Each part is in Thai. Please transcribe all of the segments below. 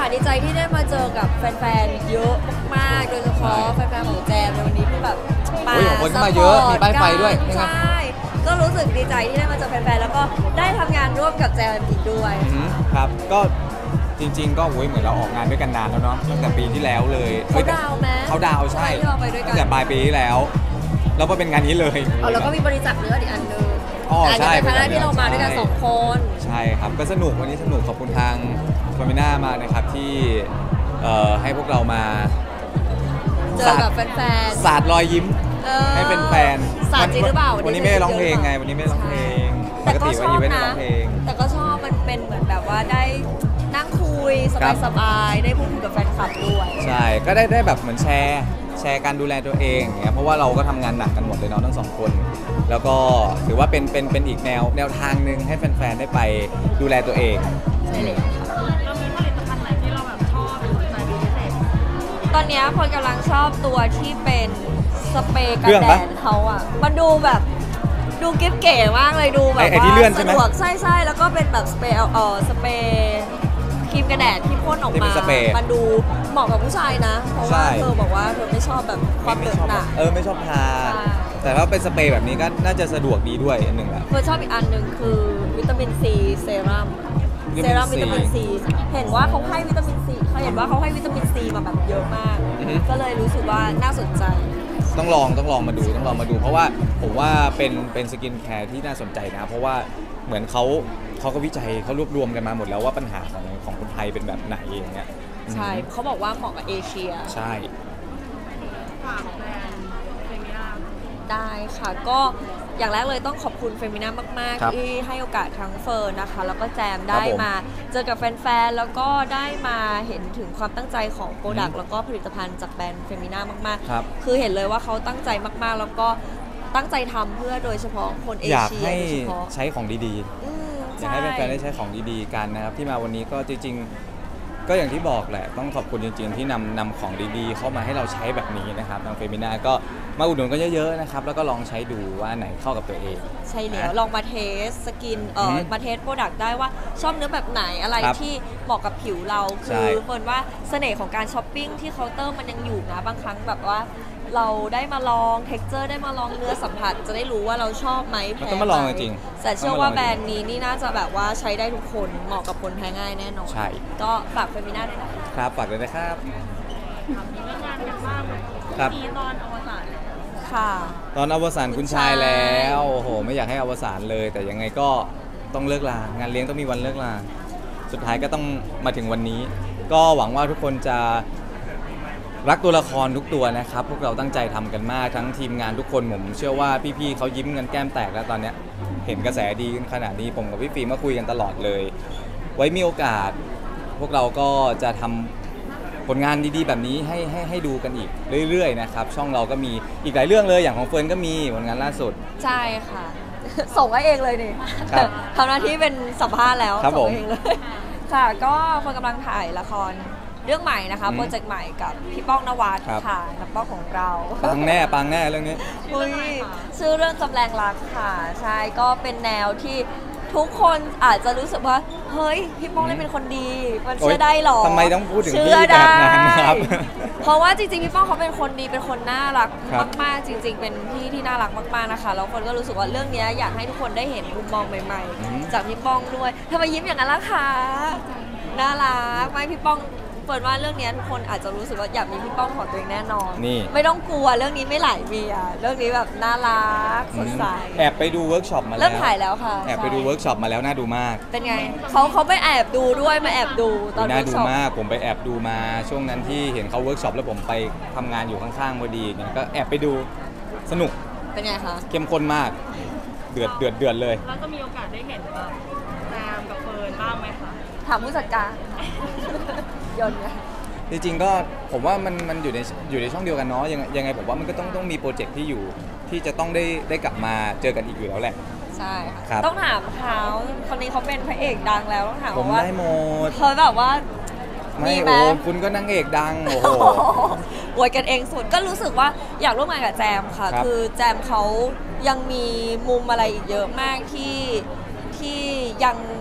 ค่ะดีใจที่ได้มาเจอกับแฟนๆเยอะมากๆโดยเฉพาะแฟนๆของแจมในวันนี้ที่แบบมาคนมาเยอะมีป้ายไฟด้วยใช่ก็รู้สึกดีใจที่ได้มาเจอแฟนๆแล้วก็ได้ทำงานร่วมกับแจมอีกด้วยครับก็จริงๆก็เหมือนเราออกงานด้วยกันนานแล้วเนาะตั้งแต่ปีที่แล้วเลยเขาดาวไหมเขาดาวใช่ตั้งแต่ปลายปีที่แล้วแล้วก็เป็นงานนี้เลยแล้วก็มีบริจาคเลือดอีกอันนึงใช่เป็นคณะที่เรามาด้วยกัน2 คนใช่ครับก็สนุกวันนี้สนุกขอบคุณทางฟอร์มิน่ามากนะครับที่ให้พวกเรามาเจอกับแฟนๆสาดรอยยิ้มให้เป็นแฟนสาดจริงหรือเปล่าวันนี้ไม่ได้ร้องเพลงไงวันนี้ไม่ร้องเพลงแต่ก็ชอบนะแต่ก็ชอบมันเป็นเหมือนแบบว่าได้นั่งคุยสบายๆได้พูดคุยกับแฟนคลับด้วยใช่ก็ได้แบบเหมือนแชร์การดูแลตัวเองอย่างเงี้ยเพราะว่าเราก็ทำงานหนักกันหมดเลยเนาะทั้ง2 คนแล้วก็ถือว่าเป็นอีกแนวทางหนึ่งให้แฟนๆได้ไปดูแลตัวเองใช่เลยค่ะเรามีผลิตภัณฑ์ไหนที่เราแบบชอบหรือสนใจเป็นพิเศษตอนนี้คนกำลังชอบตัวที่เป็นสเปรย์กันแดดเขาอ่ะมันดูแบบดูกิ๊บเก๋มากเลยดูแบบว่าสะดวกใช่แล้วก็เป็นแบบสเปรย์สเปรย์ครีมกันแดดที่พ่นออกมามันดูเหมาะกับผู้ชายนะเพราะว่าเธอบอกว่าเธอไม่ชอบแบบความเหนอะหนะไม่ชอบทาแต่ถ้าเป็นสเปรย์แบบนี้ก็น่าจะสะดวกดีด้วยอันหนึ่งแหละเธอชอบอีกอันหนึ่งคือวิตามินซีเซรั่มวิตามินซีเห็นว่าเขาให้วิตามินซีเขาเห็นว่าเขาให้วิตามินซีมาแบบเยอะมากก็เลยรู้สึกว่าน่าสนใจต้องลองมาดูเพราะว่าผมว่าเป็นสกินแคร์ที่น่าสนใจนะเพราะว่าเหมือนเขาก็วิจัยเขารวบรวมกันมาหมดแล้วว่าปัญหาของคนไทยเป็นแบบไหนอย่างเงี้ยใช่เขาบอกว่าเหมาะกับเอเชียใช่ฝากแบรนด์เฟมิน่าได้ค่ะก็อย่างแรกเลยต้องขอบคุณเฟมิน่ามากๆที่ให้โอกาสทั้งเฟิร์นนะคะแล้วก็แจมได้มาเจอกับแฟนๆแล้วก็ได้มาเห็นถึงความตั้งใจของโปรดักต์แล้วก็ผลิตภัณฑ์จากแบรนด์เฟมิน่ามากๆคือเห็นเลยว่าเขาตั้งใจมากๆแล้วก็ตั้งใจทำเพื่อโดยเฉพาะคนเอเชียอยากให้ใช้ของดีๆอยากให้แฟนๆได้ใช้ของดีๆกันนะครับที่มาวันนี้ก็จริงๆก็อย่างที่บอกแหละต้องขอบคุณจริงๆที่นำของดีๆเข้ามาให้เราใช้แบบนี้นะครับทางเฟมิน่าก็มาอุดหนุนกันเยอะๆนะครับแล้วก็ลองใช้ดูว่าไหนเข้ากับตัวเองใช่แล้วลองมาเทสสกินมาเทสโปรดักต์ได้ว่าชอบเนื้อแบบไหนอะไรที่เหมาะกับผิวเราคือเฟิร์นว่าเสน่ห์ของการช้อปปิ้งที่เคาน์เตอร์มันยังอยู่นะบางครั้งแบบว่าเราได้มาลองเท็กเจอร์ได้มาลองเนื้อสัมผัสจะได้รู้ว่าเราชอบไหมแพ้ต้องมาลองจริงแต่เชื่อว่าแบรนด์นี้นี่น่าจะแบบว่าใช้ได้ทุกคนเหมาะกับคนแพ้ง่ายแน่นอนใช่ก็ฝากเฟมิน่าด้วยนะครับฝากเลยนะครับมีเรื่องงานกันบ้างมีตอนอวสานค่ะตอนอวสานคุณชายแล้วโอ้โหไม่อยากให้อวสานเลยแต่ยังไงก็ต้องเลิกลางานเลี้ยงต้องมีวันเลิกลาสุดท้ายก็ต้องมาถึงวันนี้ก็หวังว่าทุกคนจะรักตัวละครทุกตัวนะครับพวกเราตั้งใจทำกันมากทั้งทีมงานทุกคนผมเชื่อว่าพี่ๆเขายิ้มกันแก้มแตกแล้วตอนนี้เห็นกระแสดีขนาดนี้ผมกับพี่ฟิล์มมาคุยกันตลอดเลยไว้มีโอกาสพวกเราก็จะทำผลงานดีๆแบบนี้ให้ดูกันอีกเรื่อยๆนะครับช่องเราก็มีอีกหลายเรื่องเลยอย่างของเฟิร์นก็มีผลงานล่าสุดใช่ค่ะส่งให้เองเลยนี่ทำหน้าที่เป็นสัมภาษณ์แล้วส่งเองเลยค่ะก็เฟิร์นกำลังถ่ายละครเรื่องใหม่นะคะโปรเจกต์ใหม่กับพี่ป้องนวัดค่ะนักป้องของเราปังแน่เรื่องนี้ชื่อเรื่องจำแรงรักค่ะใช่ก็เป็นแนวที่ทุกคนอาจจะรู้สึกว่าเฮ้ยพี่ป้องได้เป็นคนดีมันเชื่อได้หรอทำไมต้องพูดถึงพี่แบบนั้นครับเพราะว่าจริงๆพี่ป้องเขาเป็นคนดีเป็นคนน่ารักมากๆจริงๆเป็นพี่ที่น่ารักมากๆนะคะแล้วคนก็รู้สึกว่าเรื่องนี้อยากให้ทุกคนได้เห็นมุมมองใหม่ๆจากพี่ป้องด้วยทำไมยิ้มอย่างนั้นล่ะคะน่ารักไม่พี่ป้องเปิดว่าเรื่องนี้ทุกคนอาจจะรู้สึกว่าอยากมีพี่ป้องของตัวเองแน่นอนไม่ต้องกลัวเรื่องนี้ไม่ไหลเมียเรื่องนี้แบบน่ารักสดใสแอบไปดูเวิร์กช็อปมาแล้วเริ่มถ่ายแล้วค่ะแอบไปดูเวิร์กช็อปมาแล้วน่าดูมากเป็นไงเขาไปแอบดูด้วยมาแอบดูตอนน่าดูมากผมไปแอบดูมาช่วงนั้นที่เห็นเขาเวิร์กช็อปแล้วผมไปทำงานอยู่ข้างๆพอดีเนี่ยก็แอบไปดูสนุกเป็นไงคะเข้มข้นมากเดือดเลยแล้วก็มีโอกาสได้เห็นแบบแจมกับเฟิร์นบ้างไหมคะถามผู้จัดการยนต์ไงจริงๆก็ผมว่ามันอยู่ในช่องเดียวกันเนาะยังไงผมว่ามันก็ต้องมีโปรเจกต์ที่อยู่ที่จะต้องได้กลับมาเจอกันอีกอยู่แล้วแหละใช่ค่ะต้องถามเขาคนนี้เขาเป็นพระเอกดังแล้วต้องถามว่าได้หมดเขาแบบว่าไม่โอ้คุณก็นางเอกดังโอ้โหอวยกันเองสุดก็รู้สึกว่าอยากร่วมงานกับแจมค่ะคือแจมเขายังมีมุมอะไรอีกเยอะมากที่ยัง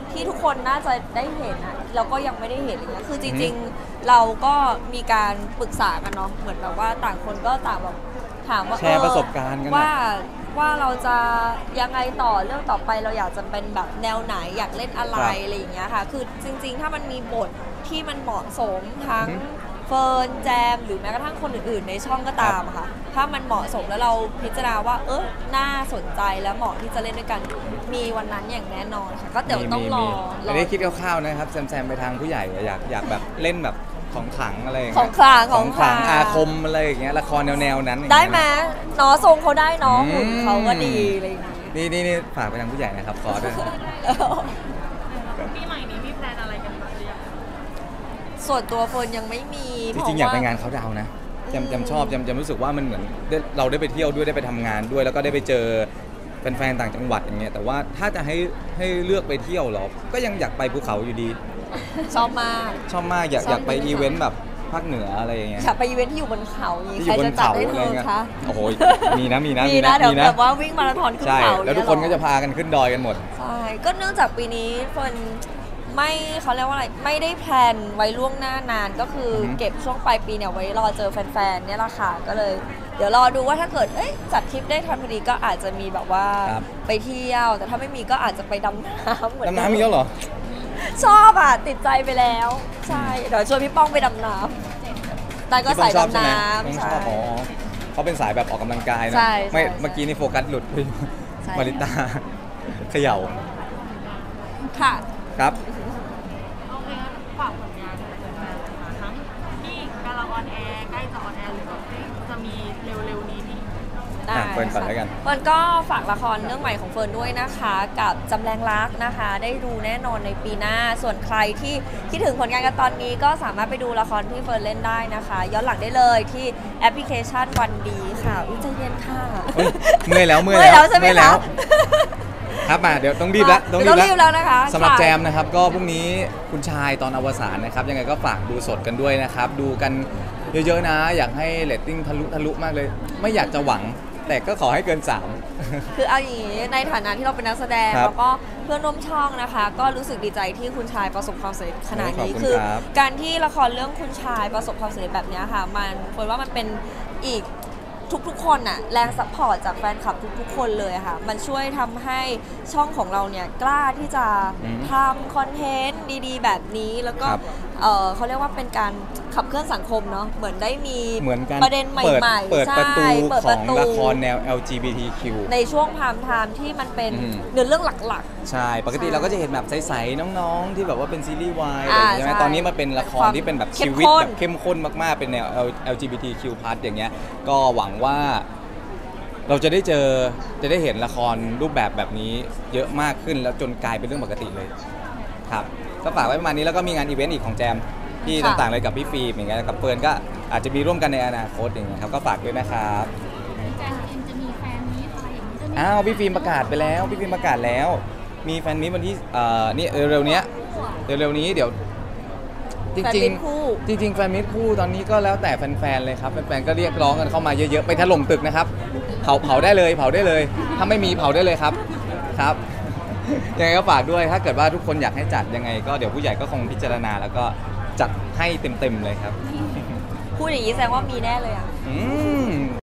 ที่ทุกคนน่าจะได้เห็นอะเราก็ยังไม่ได้เห็นอย่างเงี้ยคือจริงๆเราก็มีการปรึกษากันเนาะเหมือนแบบว่าต่างคนก็ต่างแบบถามว่าแชร์ประสบการณ์กันว่าเราจะยังไงต่อเรื่องต่อไปเราอยากจะเป็นแบบแนวไหนอยากเล่นอะไรอะไรอย่างเงี้ยค่ะคือจริงๆถ้ามันมีบทที่มันเหมาะสมทั้งเฟิร์นแจมหรือแม้กระทั่งคนอื่นๆในช่องก็ตามค่ะถ้ามันเหมาะสมแล้วเราพิจารณาว่าน่าสนใจและเหมาะที่จะเล่นด้วยกันมีวันนั้นอย่างแน่นอนค่ะก็เดี๋ยวต้องรอไม่ได้คิดคร่าวๆนะครับแซมไปทางผู้ใหญ่อยากแบบเล่นแบบของขลังอะไรของขลังอาคมอะไรอย่างเงี้ยละครแนวนั้นได้ไหมน้อทรงเขาได้น้องหุ่นเขาก็ดีอะไรอย่างงี้นี่ฝากไปทางผู้ใหญ่นะครับขอด้วยปีใหม่นี้มีแพลนอะไรกันบ้างหรือยังส่วนตัวเฟิร์นยังไม่มีจริงๆอยากไปงานเขาดาวนะจำชอบจำรู้สึกว่ามันเหมือนเราได้ไปเที่ยวด้วยได้ไปทำงานด้วยแล้วก็ได้ไปเจอแฟนๆต่างจังหวัดอย่างเงี้ยแต่ว่าถ้าจะให้เลือกไปเที่ยวหรอก็ยังอยากไปภูเขาอยู่ดีชอบมากอยากไปอีเวนต์แบบภาคเหนืออะไรอย่างเงี้ยอยากไปอีเวนต์ที่อยู่บนเขาอย่างงี้ใครจะจัดได้เธอคะโอ้โหมีนะเดี๋ยวแบบว่าวิ่งมาราธอนขึ้นเขาแล้วทุกคนก็จะพากันขึ้นดอยกันหมดใช่ก็เนื่องจากปีนี้เฟิร์นไม่เขาเรียกว่าอะไรไม่ได้แพลนไว้ล่วงหน้านานก็คือเก็บช่วงปลายปีเนี่ยไว้รอเจอแฟนๆเนี่ยแหละค่ะก็เลยเดี๋ยวรอดูว่าถ้าเกิดจัดทริปได้ทันพอดีก็อาจจะมีแบบว่าไปเที่ยวแต่ถ้าไม่มีก็อาจจะไปดำน้ำเหมือนดำน้ำมีแล้วเหรอชอบอ่ะติดใจไปแล้วใช่เดี๋ยวชวนพี่ป้องไปดำน้ำแต่ก็ใส่ดำน้ำใช่เขาเป็นสายแบบออกกำลังกายนะไม่เมื่อกี้นี่โฟกัสหลุดไปมาริตาเขย่าค่ะครับโอเคฝากผลงานเลยนะคะทั้งที่กำลังออนแอร์ใกล้จะออนแอร์หรือว่าจะมีเร็วๆนี้ที่เฟิร์นก่อนแล้วกันเฟิร์นก็ฝากละครเรื่องใหม่ของเฟิร์นด้วยนะคะกับจำแรงรักนะคะได้ดูแน่นอนในปีหน้าส่วนใครที่คิดถึงผลงานกันตอนนี้ก็สามารถไปดูละครที่เฟิร์นเล่นได้นะคะย้อนหลังได้เลยที่แอปพลิเคชันวันดีค่ะใจเย็นค่ะเมื่อยแล้วใช่ไหมคะครับมาเดี๋ยวต้องรีบแล้วนะคะสำหรับแจมนะครับก็พรุ่งนี้คุณชายตอนอวสานนะครับยังไงก็ฝากดูสดกันด้วยนะครับดูกันเยอะๆนะอยากให้เรตติ้งทะลุมากเลยไม่อยากจะหวังแต่ก็ขอให้เกิน3 คือเอาอย่างนี้ในฐานะที่เราเป็นนักแสดงแล้วก็เพื่อนร่วมช่องนะคะก็รู้สึกดีใจที่คุณชายประสบความสำเร็จขนาดนี้คือการที่ละครเรื่องคุณชายประสบความสำเร็จแบบนี้ค่ะมันคนว่ามันเป็นอีกทุกคนน่ะแรงซัพพอร์ตจากแฟนคลับทุกๆคนเลยค่ะมันช่วยทำให้ช่องของเราเนี่ยกล้าที่จะทำคอนเทนต์ดีๆแบบนี้แล้วก็เขาเรียกว่าเป็นการขับเคลื่อนสังคมเนาะเหมือนได้มีประเด็นใหม่ๆเปิดประตูของละครแนว LGBTQ ในช่วงพามไทม์ที่มันเป็นเนื้อเรื่องหลักๆใช่ปกติเราก็จะเห็นแบบใสๆน้องๆที่แบบว่าเป็นซีรีส์วายใช่ไหมตอนนี้มาเป็นละครที่เป็นแบบชีวิตแบบเข้มข้นมากๆเป็นแนว LGBTQ+ อย่างเงี้ยก็หวังว่าเราจะได้เห็นละครรูปแบบนี้เยอะมากขึ้นแล้วจนกลายเป็นเรื่องปกติเลยครับก็ฝากไว้ประมาณนี้แล้วก็มีงานอีเวนต์อีกของแจมที่ต่างๆเลยกับพี่ฟิล์มอย่างเงี้ยกับเฟิร์นก็อาจจะมีร่วมกันในอนาคตอย่างเงี้ยครับก็ฝากด้วยนะครับแจมเองจะมีแฟนมีตอะไรอย่างนี้พี่ฟิล์มประกาศไปแล้วพี่ฟิล์มประกาศแล้วมีแฟนมีตวันที่นี่เร็วๆนี้เดี๋ยวจริงแฟนมิตรคู่ตอนนี้ก็แล้วแต่แฟนๆเลยครับแฟนๆก็เรียกร้องกันเข้ามาเยอะๆไปถล่มตึกนะครับเผาได้เลยถ้าไม่มีเผาได้เลยครับยังไงก็ฝากด้วยถ้าเกิดว่าทุกคนอยากให้จัดยังไงก็เดี๋ยวผู้ใหญ่ก็คงพิจารณาแล้วก็จัดให้เต็มๆเลยครับพูดอย่างนี้แสดงว่ามีแน่เลยอ่ะ